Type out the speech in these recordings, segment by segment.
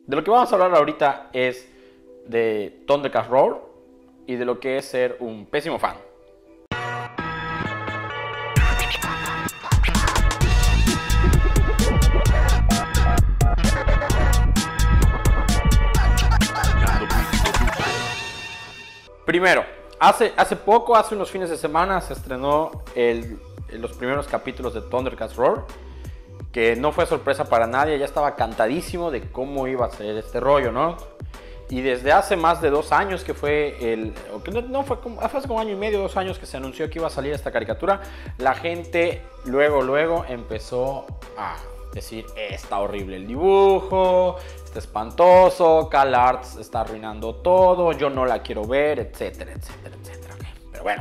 De lo que vamos a hablar ahorita es de Thundercats Roar y de lo que es ser un pésimo fan. Primero, hace unos fines de semana se estrenó los primeros capítulos de Thundercats Roar, que no fue sorpresa para nadie, ya estaba cantadísimo de cómo iba a ser este rollo, ¿no? Y desde hace más de 2 años que fue fue hace como 1 año y medio, 2 años que se anunció que iba a salir esta caricatura, la gente luego empezó a decir, está horrible el dibujo, está espantoso, CalArts está arruinando todo, yo no la quiero ver, etcétera, etcétera, etcétera. Pero bueno,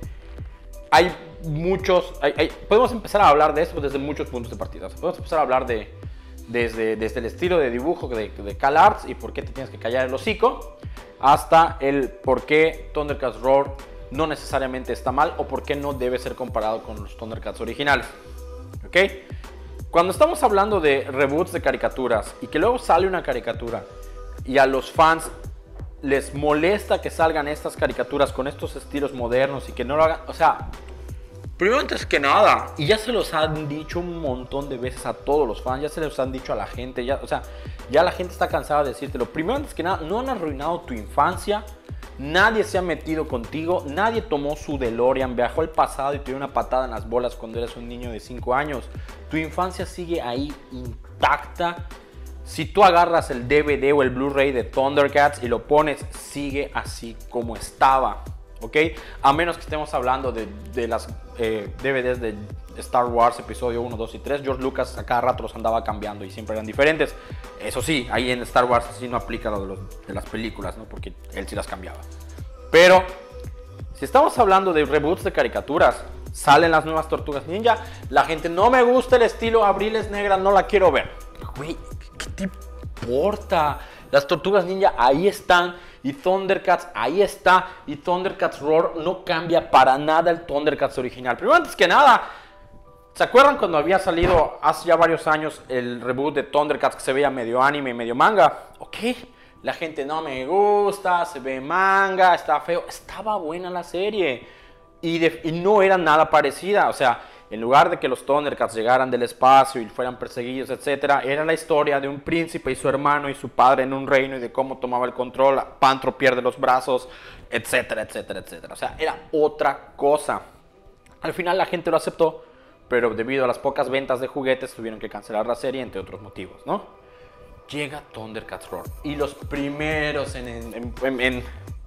podemos empezar a hablar de esto desde muchos puntos de partida. Podemos empezar a hablar desde el estilo de dibujo de CalArts y por qué te tienes que callar el hocico, hasta el por qué Thundercats Roar no necesariamente está mal o por qué no debe ser comparado con los Thundercats originales. ¿Ok? Cuando estamos hablando de reboots de caricaturas y que luego sale una caricatura y a los fans les molesta que salgan estas caricaturas con estos estilos modernos y que no lo hagan, o sea, primero antes que nada, y ya se los han dicho un montón de veces a todos los fans, ya se los han dicho a la gente, ya la gente está cansada de decírtelo. Primero antes que nada, no han arruinado tu infancia, nadie se ha metido contigo, nadie tomó su DeLorean, viajó al pasado y te dio una patada en las bolas cuando eres un niño de 5 años. Tu infancia sigue ahí intacta. Si tú agarras el DVD o el Blu-ray de Thundercats y lo pones, sigue así como estaba, ¿ok? A menos que estemos hablando de las DVDs de Star Wars episodio 1, 2 y 3. George Lucas a cada rato los andaba cambiando y siempre eran diferentes. Eso sí, ahí en Star Wars sí no aplica lo de las películas, ¿no? Porque él sí las cambiaba. Pero si estamos hablando de reboots de caricaturas, salen las nuevas Tortugas Ninja, la gente, no me gusta el estilo Abril es negra, no la quiero ver. Güey, ¿qué te importa? Las Tortugas Ninja ahí están y Thundercats ahí está, y Thundercats Roar no cambia para nada el Thundercats original. Primero, antes que nada, ¿se acuerdan cuando había salido hace ya varios años el reboot de Thundercats que se veía medio anime y medio manga? Ok, la gente, no me gusta, se ve manga, está feo. Estaba buena la serie y no era nada parecida. O sea, en lugar de que los Thundercats llegaran del espacio y fueran perseguidos, etc., era la historia de un príncipe y su hermano y su padre en un reino y de cómo tomaba el control, Pantro pierde los brazos, etcétera, etcétera, etcétera. O sea, era otra cosa. Al final la gente lo aceptó, pero debido a las pocas ventas de juguetes tuvieron que cancelar la serie, entre otros motivos, ¿no? Llega Thundercats Roar y los primeros en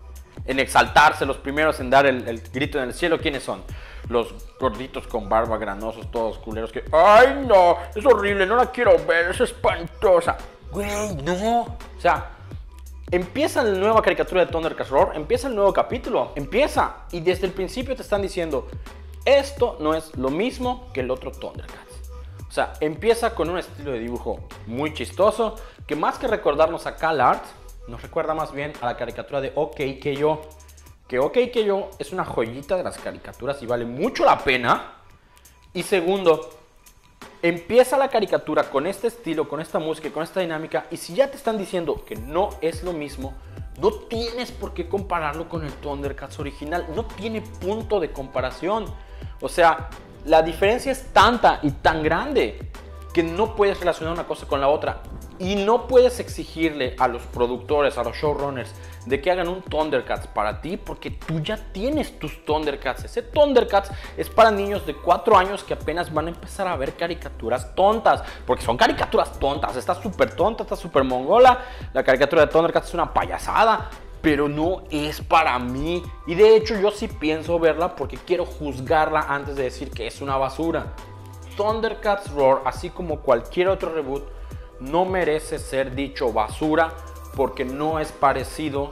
exaltarse, los primeros en dar el grito en el cielo, ¿quiénes son? Los gorditos con barba, granosos, todos culeros que, ¡ay no! Es horrible, no la quiero ver, es espantosa. Güey, no. O sea, empieza la nueva caricatura de Thundercats Roar, empieza el nuevo capítulo, empieza. Y desde el principio te están diciendo, esto no es lo mismo que el otro Thundercats. O sea, empieza con un estilo de dibujo muy chistoso, que más que recordarnos a CalArts, nos recuerda más bien a la caricatura de OK Que Yo. Que OK Que Yo es una joyita de las caricaturas y vale mucho la pena. Y segundo, empieza la caricatura con este estilo, con esta música, con esta dinámica. Y si ya te están diciendo que no es lo mismo, no tienes por qué compararlo con el Thundercats original. No tiene punto de comparación. O sea, la diferencia es tanta y tan grande que no puedes relacionar una cosa con la otra. Y no puedes exigirle a los productores, a los showrunners, de que hagan un Thundercats para ti, porque tú ya tienes tus Thundercats. Ese Thundercats es para niños de 4 años que apenas van a empezar a ver caricaturas tontas, porque son caricaturas tontas. Está súper tonta, está súper mongola. La caricatura de Thundercats es una payasada, pero no es para mí. Y de hecho yo sí pienso verla porque quiero juzgarla antes de decir que es una basura. Thundercats Roar, así como cualquier otro reboot, no merece ser dicho basura porque no es parecido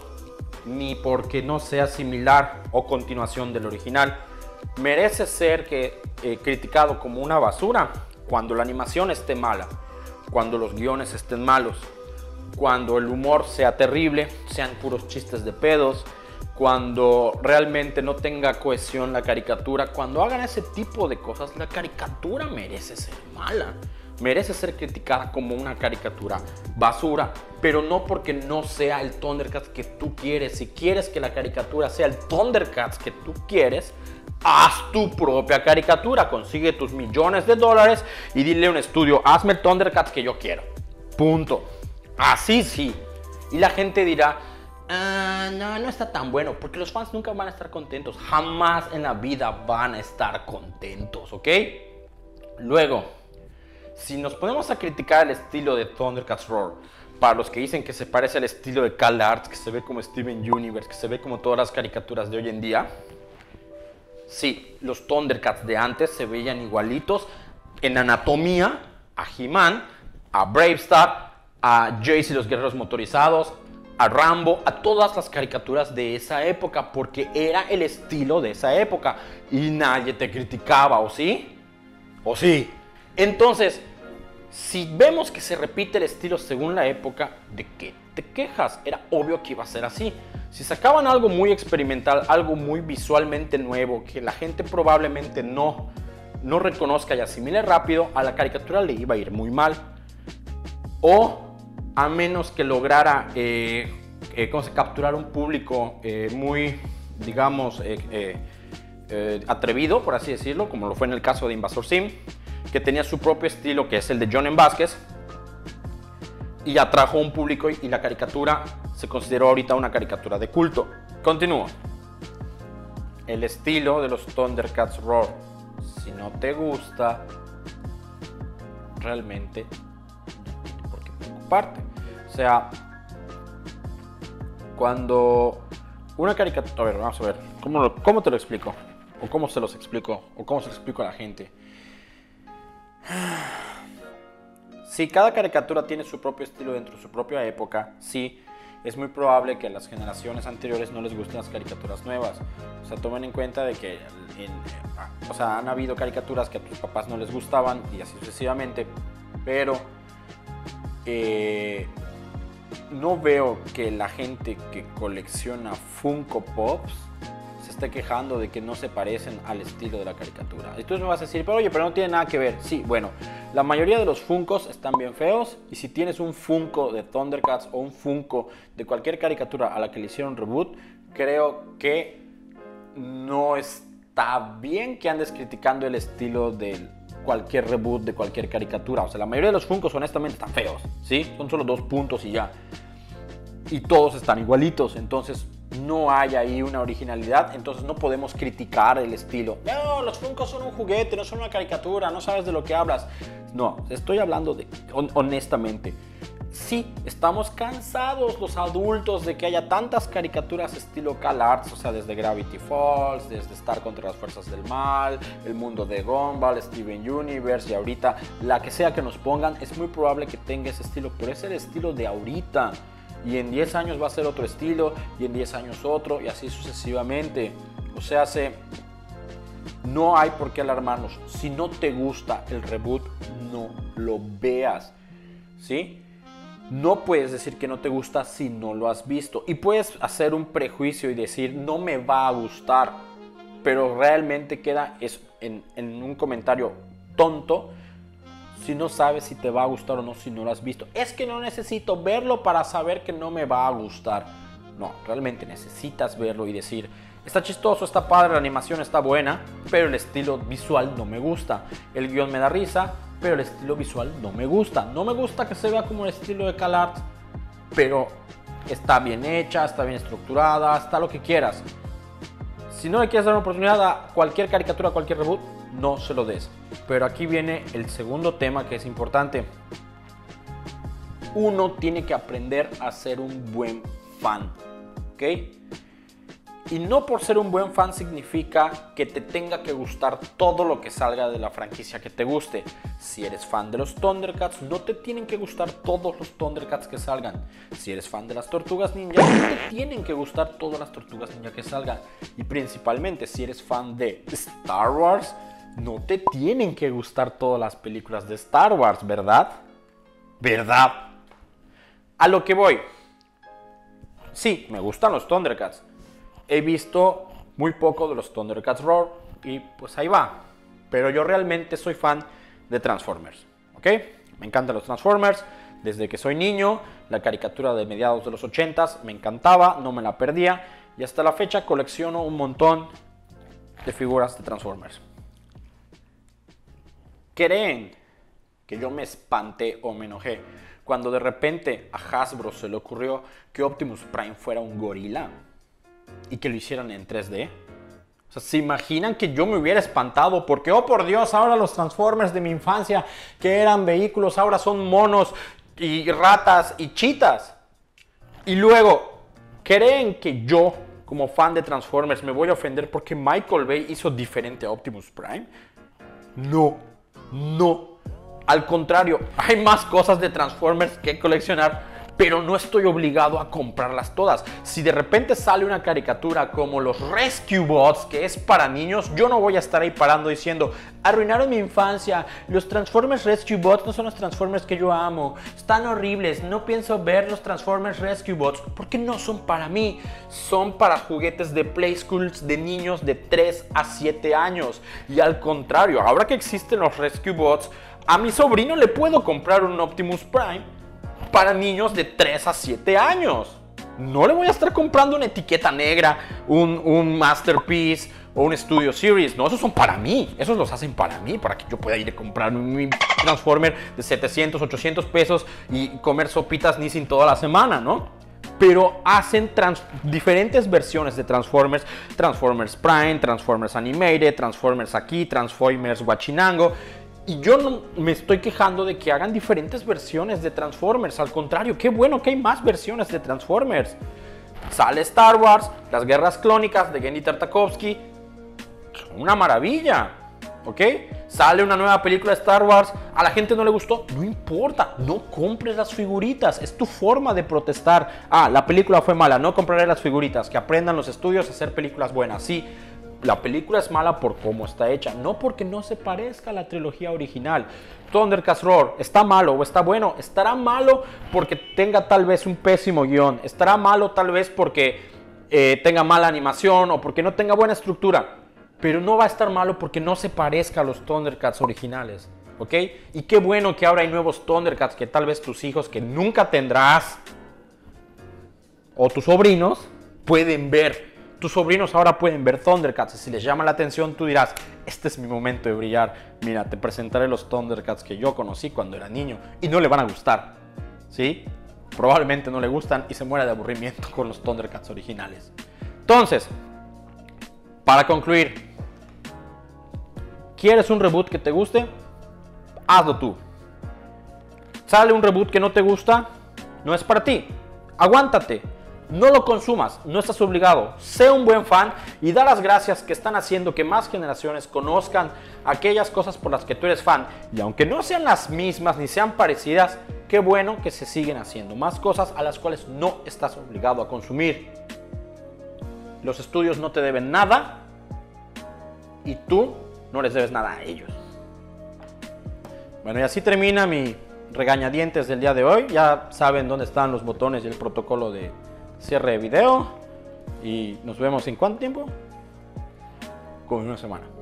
ni porque no sea similar o continuación del original. Merece ser criticado como una basura cuando la animación esté mala, cuando los guiones estén malos, cuando el humor sea terrible, sean puros chistes de pedos, cuando realmente no tenga cohesión la caricatura. Cuando hagan ese tipo de cosas, la caricatura merece ser mala. Merece ser criticada como una caricatura basura. pero no porque no sea el Thundercats que tú quieres. Si quieres que la caricatura sea el Thundercats que tú quieres, haz tu propia caricatura, consigue tus millones de dólares y dile a un estudio, hazme el Thundercats que yo quiero. Punto. Así sí. Y la gente dirá, no está tan bueno, porque los fans nunca van a estar contentos. Jamás en la vida van a estar contentos, ¿ok? Luego, si nos ponemos a criticar el estilo de Thundercats Roar, para los que dicen que se parece al estilo de CalArts, que se ve como Steven Universe, que se ve como todas las caricaturas de hoy en día, sí, los Thundercats de antes se veían igualitos en anatomía a He-Man, a Bravestar, a Jace y los Guerreros Motorizados, a Rambo, a todas las caricaturas de esa época, porque era el estilo de esa época y nadie te criticaba, ¿o sí? ¿O sí? Entonces, si vemos que se repite el estilo según la época, ¿de qué te quejas? Era obvio que iba a ser así. Si sacaban algo muy experimental, algo muy visualmente nuevo, que la gente probablemente no reconozca y asimile rápido, a la caricatura le iba a ir muy mal. O a menos que lograra capturar un público muy, digamos, atrevido, por así decirlo, como lo fue en el caso de Invasor Sim, que tenía su propio estilo, que es el de John M. Vázquez, y atrajo un público y la caricatura se consideró ahorita una caricatura de culto. Continúo. El estilo de los Thundercats Roar, si no te gusta, realmente no tiene por qué preocuparte. O sea, cuando una caricatura... A ver, vamos a ver. ¿Cómo te lo explico? ¿O cómo se los explico? ¿O cómo se lo explico a la gente? Si cada caricatura tiene su propio estilo dentro de su propia época, sí, es muy probable que a las generaciones anteriores no les gusten las caricaturas nuevas. O sea, tomen en cuenta de que han habido caricaturas que a tus papás no les gustaban y así sucesivamente, pero no veo que la gente que colecciona Funko Pops se esté quejando de que no se parecen al estilo de la caricatura. Y tú me vas a decir, pero oye, pero no tiene nada que ver. Sí, bueno, la mayoría de los Funkos están bien feos, y si tienes un Funko de Thundercats o un Funko de cualquier caricatura a la que le hicieron reboot, creo que no está bien que andes criticando el estilo de cualquier reboot de cualquier caricatura. O sea, la mayoría de los Funkos honestamente están feos, ¿sí? Son solo 2 puntos y ya. Y todos están igualitos, entonces no hay ahí una originalidad, entonces no podemos criticar el estilo. No, los Funkos son un juguete, no son una caricatura, no sabes de lo que hablas. No, estoy hablando de, honestamente, sí, estamos cansados los adultos de que haya tantas caricaturas estilo CalArts, o sea, desde Gravity Falls, desde Star contra las Fuerzas del Mal, El Mundo de Gumball, Steven Universe, y ahorita la que sea que nos pongan, es muy probable que tenga ese estilo, pero es el estilo de ahorita. Y en 10 años va a ser otro estilo, y en 10 años otro, y así sucesivamente. O sea, no hay por qué alarmarnos. Si no te gusta el reboot, no lo veas, ¿sí? No puedes decir que no te gusta si no lo has visto. Y puedes hacer un prejuicio y decir, no me va a gustar, pero realmente queda en un comentario tonto si no sabes si te va a gustar o no si no lo has visto. Es que no necesito verlo para saber que no me va a gustar. No, realmente necesitas verlo y decir, está chistoso, está padre, la animación está buena, pero el estilo visual no me gusta. El guión me da risa, pero el estilo visual no me gusta. No me gusta que se vea como el estilo de CalArts, pero está bien hecha, está bien estructurada, está lo que quieras. Si no le quieres dar una oportunidad a cualquier caricatura, a cualquier reboot, no se lo des. Pero aquí viene el segundo tema que es importante. Uno tiene que aprender a ser un buen fan, ¿ok? Y no por ser un buen fan significa que te tenga que gustar todo lo que salga de la franquicia que te guste. Si eres fan de los Thundercats, no te tienen que gustar todos los Thundercats que salgan. Si eres fan de las Tortugas Ninja, no te tienen que gustar todas las Tortugas Ninja que salgan. Y principalmente, si eres fan de Star Wars, no te tienen que gustar todas las películas de Star Wars, ¿verdad? ¿Verdad? A lo que voy. Sí, me gustan los Thundercats. He visto muy poco de los Thundercats Roar y pues ahí va. Pero yo realmente soy fan de Transformers, ¿ok? Me encantan los Transformers. desde que soy niño. La caricatura de mediados de los 80s me encantaba, no me la perdía. Y hasta la fecha colecciono un montón de figuras de Transformers. ¿Creen que yo me espanté o me enojé cuando de repente a Hasbro se le ocurrió que Optimus Prime fuera un gorila y que lo hicieran en 3D? O sea, ¿se imaginan que yo me hubiera espantado? Porque, oh por Dios, ahora los Transformers de mi infancia, que eran vehículos, ahora son monos y ratas y chitas. Y luego, ¿creen que yo, como fan de Transformers, me voy a ofender porque Michael Bay hizo diferente a Optimus Prime? No, no. Al contrario, hay más cosas de Transformers que coleccionar, pero no estoy obligado a comprarlas todas. Si de repente sale una caricatura como los Rescue Bots, que es para niños, yo no voy a estar ahí parando diciendo, arruinaron mi infancia, los Transformers Rescue Bots no son los Transformers que yo amo, están horribles, no pienso ver los Transformers Rescue Bots, porque no son para mí, son para juguetes de Play Schools de niños de 3 a 7 años. Y al contrario, ahora que existen los Rescue Bots, a mi sobrino le puedo comprar un Optimus Prime para niños de 3 a 7 años. No le voy a estar comprando una etiqueta negra, un Masterpiece o un Studio Series. No, esos son para mí. Esos los hacen para mí, para que yo pueda ir a comprar mi Transformer de 700, 800 pesos y comer sopitas Nissin toda la semana, ¿no? Pero hacen diferentes versiones de Transformers. Transformers Prime, Transformers Animated, Transformers aquí, Transformers Huachinango. Y yo no me estoy quejando de que hagan diferentes versiones de Transformers. Al contrario, qué bueno que hay más versiones de Transformers. Sale Star Wars, las guerras clónicas de Genndy Tartakovsky. Una maravilla, ¿ok? Sale una nueva película de Star Wars. A la gente no le gustó. No importa, no compres las figuritas. Es tu forma de protestar. Ah, la película fue mala, no compraré las figuritas. Que aprendan los estudios a hacer películas buenas. Sí. La película es mala por cómo está hecha, no porque no se parezca a la trilogía original. Thundercats Roar, ¿está malo o está bueno? Estará malo porque tenga tal vez un pésimo guión. Estará malo tal vez porque tenga mala animación o porque no tenga buena estructura. Pero no va a estar malo porque no se parezca a los Thundercats originales, ¿ok? Y qué bueno que ahora hay nuevos Thundercats que tal vez tus hijos que nunca tendrás o tus sobrinos pueden ver. Tus sobrinos ahora pueden ver Thundercats y si les llama la atención tú dirás, este es mi momento de brillar. Mira, te presentaré los Thundercats que yo conocí cuando era niño y no le van a gustar, ¿sí? Probablemente no le gustan y se muera de aburrimiento con los Thundercats originales. Entonces, para concluir, ¿quieres un reboot que te guste? Hazlo tú. ¿Sale un reboot que no te gusta? No es para ti. Aguántate. No lo consumas, no estás obligado. Sé un buen fan y da las gracias que están haciendo que más generaciones conozcan aquellas cosas por las que tú eres fan. Y aunque no sean las mismas ni sean parecidas, qué bueno que se siguen haciendo más cosas a las cuales no estás obligado a consumir. Los estudios no te deben nada y tú no les debes nada a ellos. Bueno, y así termina mi regañadientes del día de hoy. Ya saben dónde están los botones y el protocolo de cierre de video y nos vemos en ¿cuánto tiempo? Como en una semana.